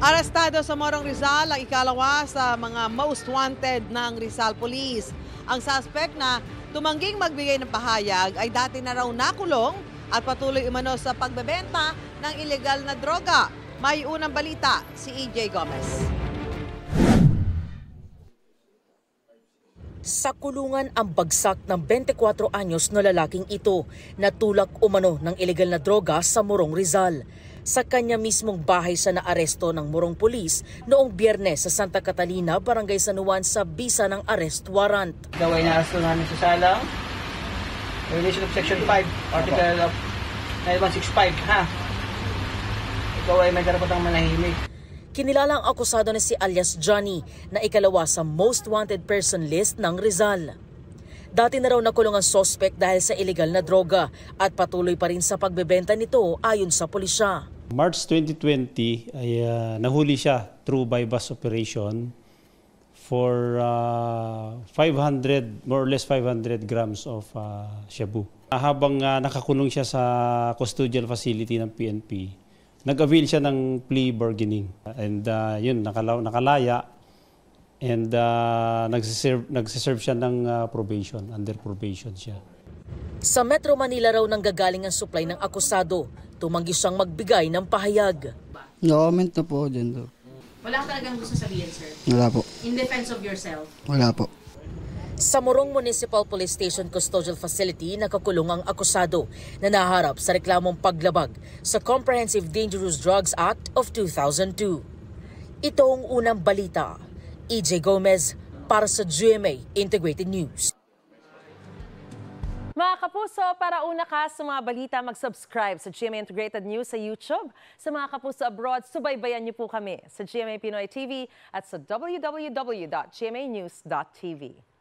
Arestado sa Morong Rizal ang ikalawa sa mga most wanted ng Rizal Police. Ang suspect na tumangging magbigay ng pahayag ay dati na raw nakulong at patuloy umano sa pagbebenta ng ilegal na droga. May unang balita si EJ Gomez. Sa kulungan ang bagsak ng 24 anyos na lalaking ito na tulak umano ng ilegal na droga sa Morong Rizal. Sa kanya mismong bahay sa naaresto ng Morong Police noong Biyernes sa Santa Catalina, Barangay San Juan sa bisa ng arrest warrant. Ikaw ay naaresto namin sa salang violation of Section 5, Article of 9165, ha? Ikaw ay may karapatang manahimik. Kinilala ang akusado na si alias Johnny na ikalawa sa most wanted person list ng Rizal. Dati na raw nakulong ang suspect dahil sa ilegal na droga at patuloy pa rin sa pagbebenta nito ayon sa pulisya. March 2020 ay nahuli siya through by bus operation for more or less 500 grams of shabu. Habang nakakulong siya sa custodial facility ng PNP, nag-avail siya ng plea bargaining and yun, nakalaya and nagsiserve siya ng probation, under probation siya. Sa Metro Manila raw nanggagaling ang supply ng akusado, tumanggi siyang magbigay ng pahayag. No-comment na po dyan. Wala ka talagang gusto sabihin, sir? Wala po. In defense of yourself? Wala po. Sa Morong Municipal Police Station Custodial Facility, nakakulong ang akusado na naharap sa reklamong paglabag sa Comprehensive Dangerous Drugs Act of 2002. Ito ang unang balita. EJ Gomez para sa GMA Integrated News. Mga kapuso, para una ka sa mga balita, mag-subscribe sa GMA Integrated News sa YouTube. Sa mga kapuso abroad, subaybayan niyo po kami sa GMA Pinoy TV at sa www.gmanews.tv.